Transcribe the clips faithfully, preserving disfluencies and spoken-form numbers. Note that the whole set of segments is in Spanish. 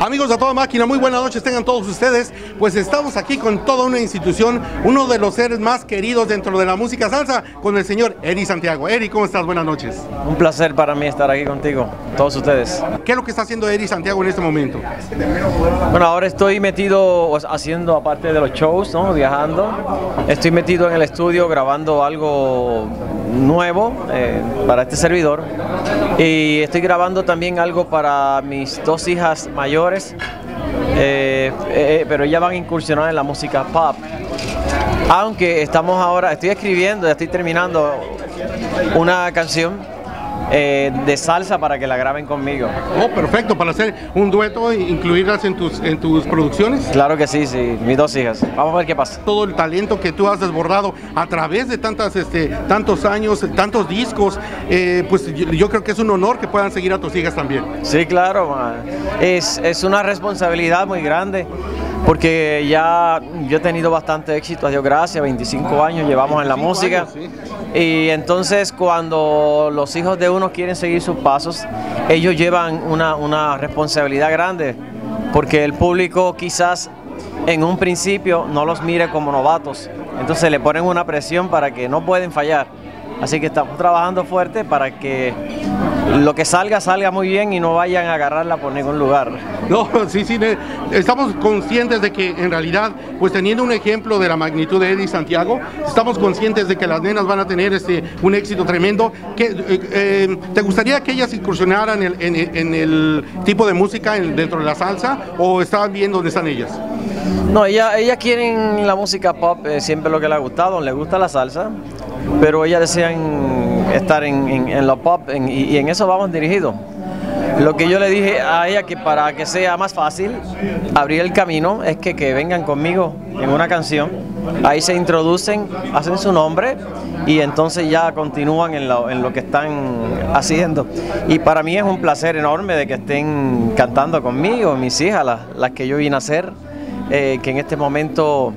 Amigos de toda máquina, muy buenas noches tengan todos ustedes. Pues estamos aquí con toda una institución, uno de los seres más queridos dentro de la música salsa, con el señor Eddie Santiago. Eddie, ¿cómo estás? Buenas noches. Un placer para mí estar aquí contigo, todos ustedes. ¿Qué es lo que está haciendo Eddie Santiago en este momento? Bueno, ahora estoy metido haciendo, aparte de los shows, ¿no? Viajando. Estoy metido en el estudio grabando algo nuevo eh, para este servidor. Y estoy grabando también algo para mis dos hijas mayores, eh, eh, pero ellas van a incursionar en la música pop. Aunque estamos ahora, estoy escribiendo, ya estoy terminando una canción eh, de salsa para que la graben conmigo. Oh, perfecto, para hacer un dueto e incluirlas en tus, en tus producciones. Claro que sí, sí, mis dos hijas. Vamos a ver qué pasa. Todo el talento que tú has desbordado a través de tantas, este, tantos años, tantos discos, eh, pues yo, yo creo que es un honor que puedan seguir a tus hijas también. Sí, claro, es, es una responsabilidad muy grande. Porque ya yo he tenido bastante éxito, a Dios gracias, veinticinco años llevamos en la música. Años, sí. Y entonces cuando los hijos de uno quieren seguir sus pasos, ellos llevan una, una responsabilidad grande, porque el público quizás en un principio no los mire como novatos, entonces le ponen una presión para que no pueden fallar. Así que estamos trabajando fuerte para que lo que salga, salga muy bien y no vayan a agarrarla por ningún lugar. No, sí, sí, estamos conscientes de que en realidad, pues teniendo un ejemplo de la magnitud de Eddie Santiago, estamos conscientes de que las nenas van a tener este, un éxito tremendo. ¿Qué, eh, eh, ¿Te gustaría que ellas incursionaran en, en, en el tipo de música en, dentro de la salsa, o estaban bien donde están ellas? No, ellas, ellas quieren la música pop, eh, siempre lo que les ha gustado, les gusta la salsa, pero ellas desean estar en, en, en lo pop en, y, y en eso vamos dirigidos. Lo que yo le dije a ella, que para que sea más fácil abrir el camino, es que, que vengan conmigo en una canción, ahí se introducen, hacen su nombre y entonces ya continúan en lo, en lo que están haciendo. Y para mí es un placer enorme de que estén cantando conmigo, mis hijas, las, las que yo vine a hacer, eh, que en este momento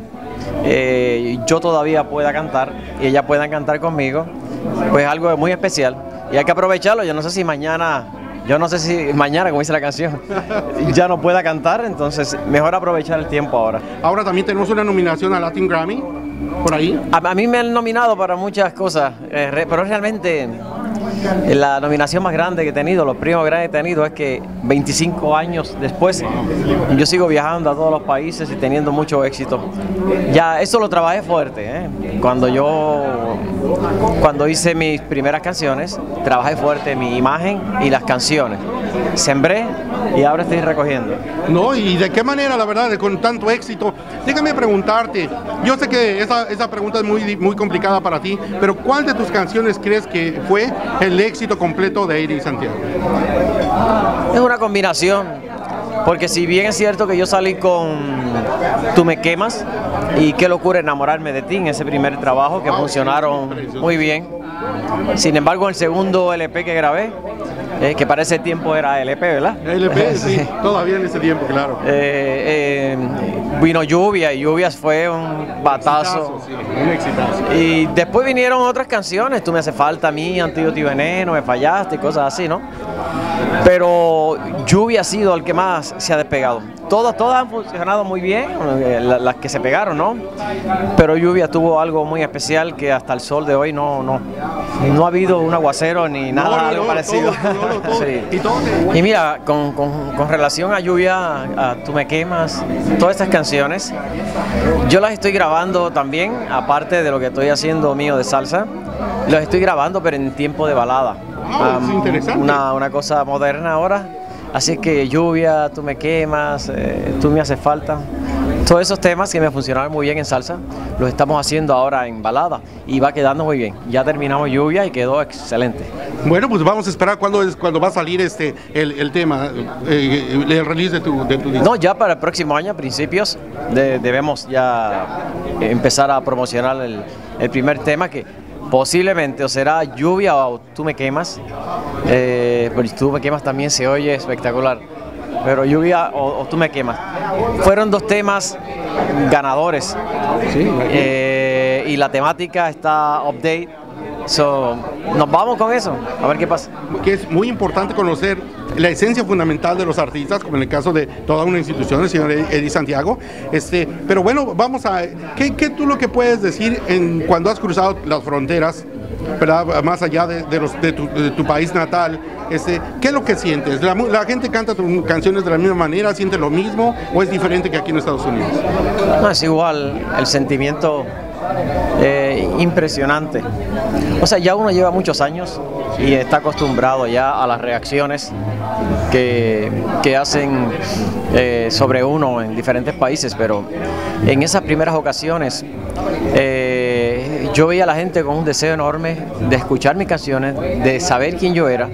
eh, yo todavía pueda cantar y ellas puedan cantar conmigo, pues algo muy especial y hay que aprovecharlo. Yo no sé si mañana... Yo no sé si mañana, como dice la canción, ya no pueda cantar, entonces mejor aprovechar el tiempo ahora. Ahora también tenemos una nominación a Latin Grammy, por ahí. A, a mí me han nominado para muchas cosas, eh, re, pero realmente eh, la nominación más grande que he tenido, los premios grandes que he tenido es que veinticinco años después yo sigo viajando a todos los países y teniendo mucho éxito. Ya eso lo trabajé fuerte, ¿eh? Cuando yo, cuando hice mis primeras canciones, trabajé fuerte mi imagen y las canciones. Sembré y ahora estoy recogiendo. No, y de qué manera, la verdad, con tanto éxito. Déjame preguntarte, yo sé que esa, esa pregunta es muy, muy complicada para ti, pero ¿cuál de tus canciones crees que fue el éxito completo de Eddie Santiago? Es una combinación, porque si bien es cierto que yo salí con Tú me quemas y Qué locura enamorarme de ti en ese primer trabajo, que funcionaron muy bien. Sin embargo, el segundo L P que grabé, Eh, que para ese tiempo era L P, ¿verdad? L P, sí, sí, todavía en ese tiempo, claro. Eh, eh, vino Lluvia, y Lluvias fue un batazo. Exitazo, sí, un exitazo. Y después vinieron otras canciones, Tú me hace falta a mí, Antídoto y Veneno, Me fallaste, y cosas así, ¿no? Pero Lluvia ha sido el que más se ha despegado. Todas, todas han funcionado muy bien, las que se pegaron, ¿no? Pero Lluvia tuvo algo muy especial que hasta el sol de hoy no, no, no ha habido un aguacero ni nada, no, no, algo no, parecido. Todo, todo, todo. Sí. Y, todo te... y mira, con, con, con relación a Lluvia, a Tú me quemas, todas estas canciones, yo las estoy grabando también, aparte de lo que estoy haciendo mío de salsa, las estoy grabando pero en tiempo de balada. Wow, um, es interesante. Una, una cosa moderna ahora. Así que Lluvia, Tú me quemas, eh, Tú me haces falta. Todos esos temas que me funcionaron muy bien en salsa, los estamos haciendo ahora en balada y va quedando muy bien. Ya terminamos Lluvia y quedó excelente. Bueno, pues vamos a esperar cuándo es cuando va a salir este el, el tema, eh, el release de tu, de tu disco. No, ya para el próximo año, a principios, de, debemos ya empezar a promocionar el, el primer tema, que posiblemente o será Lluvia o Tú me quemas. Eh, pero Tú me quemas también se oye espectacular. Pero Lluvia o, o Tú me quemas. Fueron dos temas ganadores. Sí, eh, y la temática está update. So, nos vamos con eso, a ver qué pasa. Que es muy importante conocer la esencia fundamental de los artistas, como en el caso de toda una institución, el señor Eddie Santiago. Este, pero bueno, vamos a... ¿Qué, qué tú lo que puedes decir en cuando has cruzado las fronteras, ¿verdad? Más allá de, de, los, de, tu, de tu país natal? Este, ¿qué es lo que sientes? ¿La, la gente canta tus canciones de la misma manera? ¿Siente lo mismo o es diferente que aquí en Estados Unidos? No, es igual, el sentimiento eh, impresionante. O sea, ya uno lleva muchos años y está acostumbrado ya a las reacciones que, que hacen eh, sobre uno en diferentes países, pero en esas primeras ocasiones eh, yo veía a la gente con un deseo enorme de escuchar mis canciones, de saber quién yo era.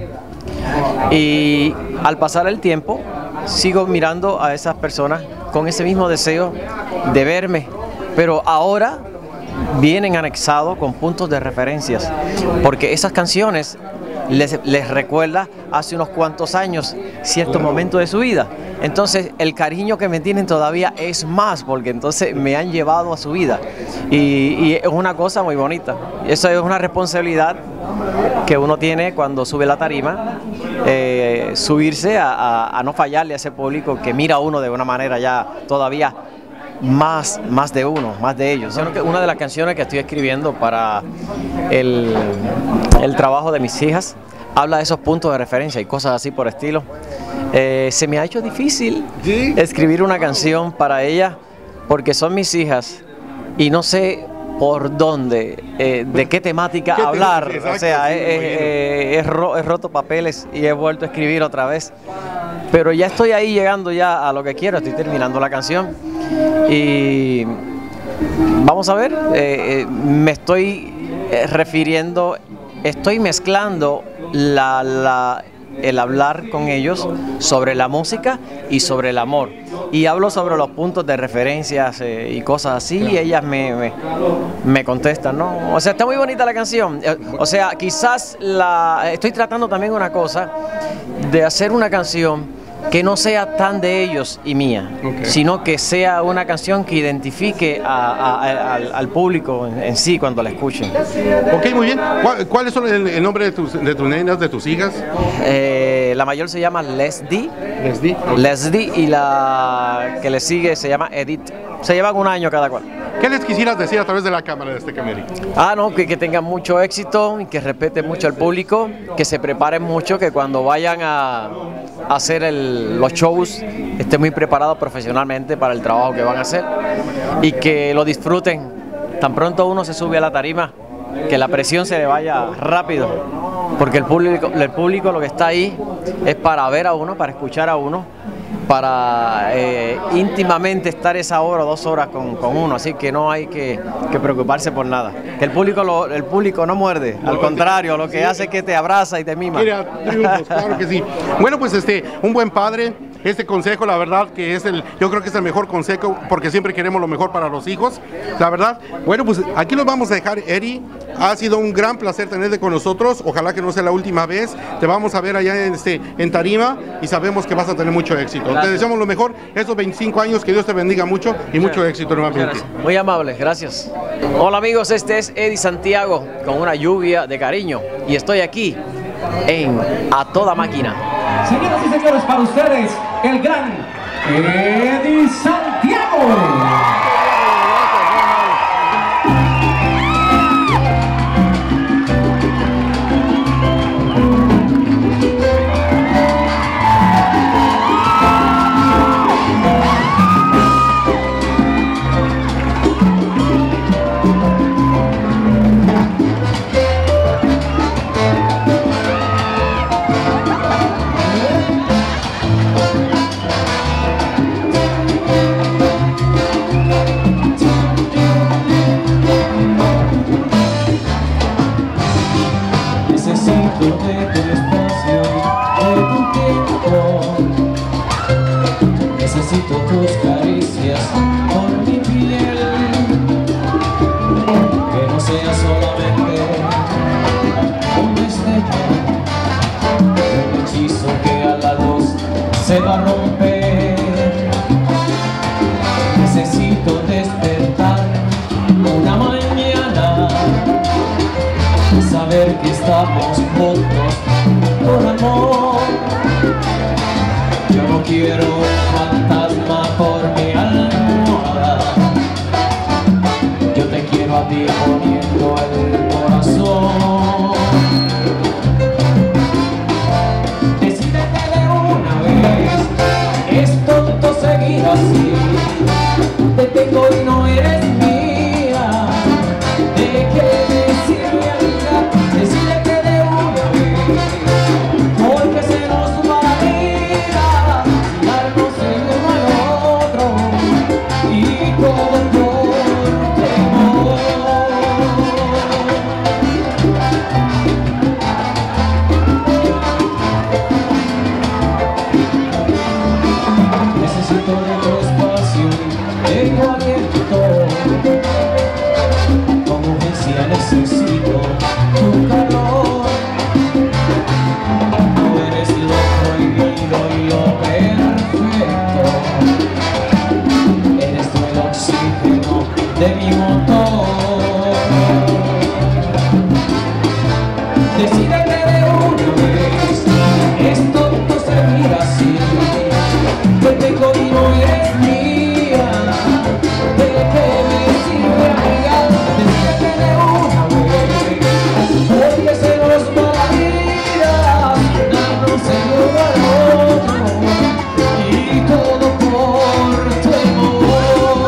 Y al pasar el tiempo, sigo mirando a esas personas con ese mismo deseo de verme, pero ahora vienen anexados con puntos de referencias, porque esas canciones les, les recuerda hace unos cuantos años cierto momento de su vida. Entonces el cariño que me tienen todavía es más, porque entonces me han llevado a su vida y, y es una cosa muy bonita. Eso es una responsabilidad que uno tiene cuando sube la tarima, eh, subirse a, a, a no fallarle a ese público que mira a uno de una manera ya todavía más, más de uno, más de ellos. Una de las canciones que estoy escribiendo para el, el trabajo de mis hijas habla de esos puntos de referencia y cosas así por estilo. Eh, se me ha hecho difícil ¿Sí? escribir una canción para ellas porque son mis hijas y no sé por dónde, eh, de qué temática ¿Qué hablar. Exacto, o sea, sí, he, he, he, ro he roto papeles y he vuelto a escribir otra vez. Pero ya estoy ahí llegando ya a lo que quiero, estoy terminando la canción. Y vamos a ver, eh, eh, me estoy eh, refiriendo, estoy mezclando la, la, el hablar con ellos sobre la música y sobre el amor. Y hablo sobre los puntos de referencias eh, y cosas así y ellas me, me, me contestan, ¿no? O sea, está muy bonita la canción. O sea, quizás la, estoy tratando también una cosa de hacer una canción que no sea tan de ellos y mía, okay. sino que sea una canción que identifique a, a, a, al, al público en, en sí cuando la escuchen. Ok, muy bien. ¿Cuál, ¿Cuáles son el, el nombre de tus, de tus nenas, de tus hijas? Eh, la mayor se llama Leslie. Leslie. Okay. Leslie y la que le sigue se llama Edith. Se llevan un año cada cual. ¿Qué les quisieras decir a través de la cámara de este Cameri? Ah, no, que, que tengan mucho éxito y que respeten mucho al público, que se preparen mucho, que cuando vayan a, a hacer el, los shows estén muy preparados profesionalmente para el trabajo que van a hacer y que lo disfruten. Tan pronto uno se sube a la tarima, que la presión se le vaya rápido, porque el público, el público lo que está ahí es para ver a uno, para escuchar a uno, para eh, íntimamente estar esa hora o dos horas con, con uno, así que no hay que, que preocuparse por nada. Que el público, lo, el público no muerde, al contrario, lo que hace es que te abraza y te mima. Mira, triunfos, claro que sí. Bueno, pues este, un buen padre. Este consejo, la verdad, que es el, yo creo que es el mejor consejo, porque siempre queremos lo mejor para los hijos, la verdad. Bueno, pues aquí los vamos a dejar, Eddie. Ha sido un gran placer tenerte con nosotros. Ojalá que no sea la última vez. Te vamos a ver allá en, este, en tarima y sabemos que vas a tener mucho éxito. Gracias. Te deseamos lo mejor estos veinticinco años, que Dios te bendiga mucho y mucho éxito nuevamente. Muy amable, gracias. Hola amigos, este es Eddie Santiago con una lluvia de cariño y estoy aquí en A Toda Máquina. Señoras y señores, para ustedes, el gran Eddie Santiago. Necesito tus caricias por mi piel, que no sea solamente un destello, un hechizo que a la luz se va a romper. Necesito despertar una mañana, saber que estamos juntos por amor. quiero un fantasma por mi almohada. Yo te quiero a ti poniendo el corazón. Decídete de una vez, es tonto seguir así. Te tengo y no eres mía. ¿De qué me sirve, amiga? Decídete de una vez, porque se nos va la vida, darnos el uno al otro y todo por temor. Necesito de tu espacio, tengo abierto, con urgencia necesito tu calor. Tú eres lo prohibido y lo perfecto, eres tú el oxígeno de mi motor. Decídete de una vez, es tonto seguir así. Te tengo y no eres mía. ¿De qué me sirve, amiga? Decídete de una vez, porque se nos va la vida, darnos el uno al otro y todo por tu amor.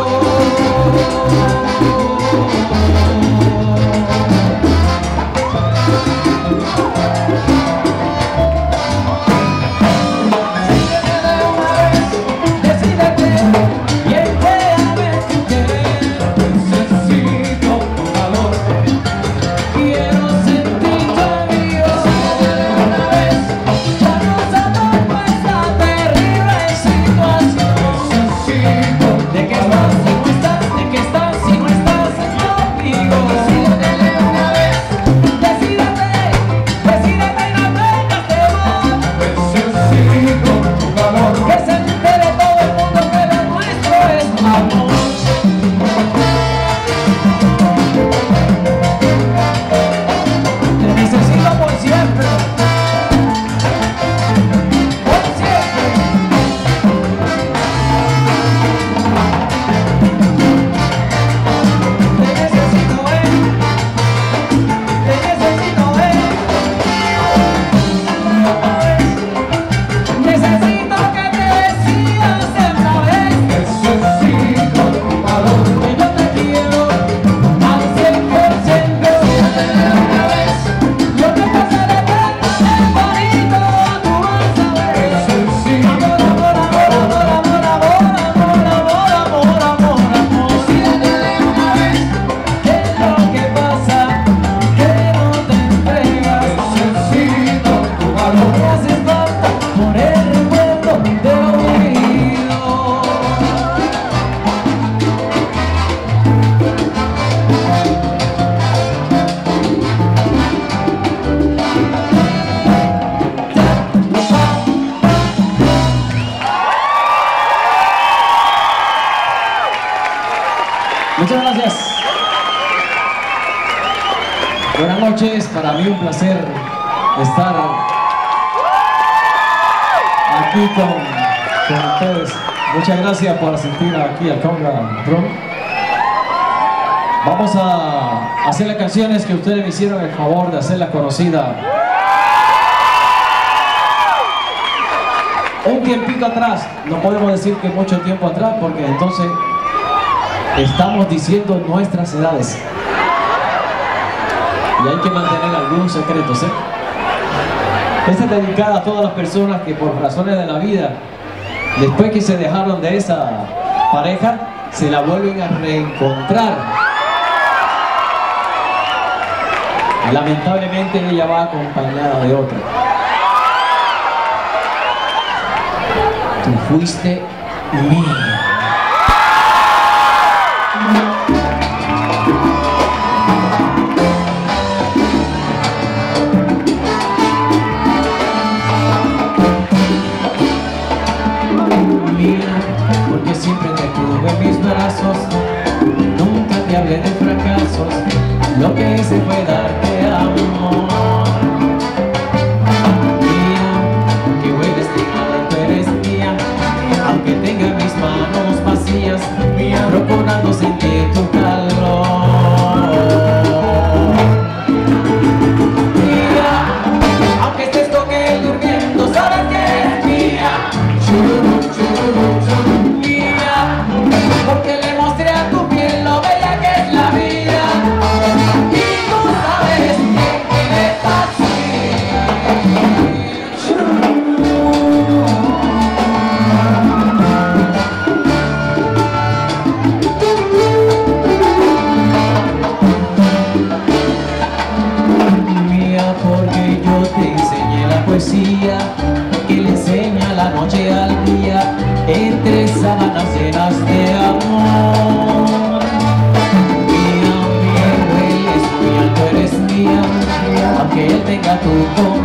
Decídete y entéame tu querer. Necesito tu calor, quiero sentir tu abrigo. De una vez ya nos atrapa esta terrible situación. Necesito de que estás si no estás, de que estás si no estás conmigo. Decídete de una vez, decídete, decídete y no tengas temor. Necesito tu calor, que se entere todo el mundo que lo nuestro es amor. Te necesito por siempre, por siempre. Te necesito, eh. Te necesito, eh. Necesito que te decidas de una vez. Necesito tu calor, que yo te quiero al cien por ciento. De una vez, yo te pasaré tan bonito, tú vas a ver. Necesito amor, amor, amor, amor, amor, amor, amor, amor, amor, amor. Decídete de una vez, ¿qué es lo que pasa? Que no te entregas. Necesito tu calor, me haces falta por el recuerdo de lo vivido. Muchas gracias. Buenas noches, para mí un placer estar aquí con, con ustedes. Muchas gracias por asistir aquí al Conga Drum. Vamos a hacer las canciones que ustedes me hicieron el favor de hacerlas conocidas. Un tiempito atrás, no podemos decir que mucho tiempo atrás, porque entonces estamos diciendo nuestras edades. Y hay que mantener algunos secretos, ¿eh? Esta es dedicada a todas las personas que por razones de la vida, después que se dejaron de esa pareja, se la vuelven a reencontrar. Lamentablemente ella va acompañada de otra. Tú fuiste mía. Porque siempre te tuve en mis brazos, nunca te hablé de fracasos, lo que hice fue darte amor. Mía, que hueles de nada, tú eres mía, tu corazón.